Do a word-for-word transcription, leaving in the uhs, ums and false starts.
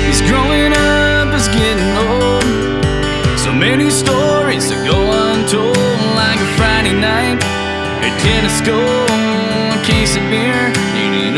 He's growing up, he's getting old. So many stories that go untold, like a Friday night at tennis school, a case of beer, eating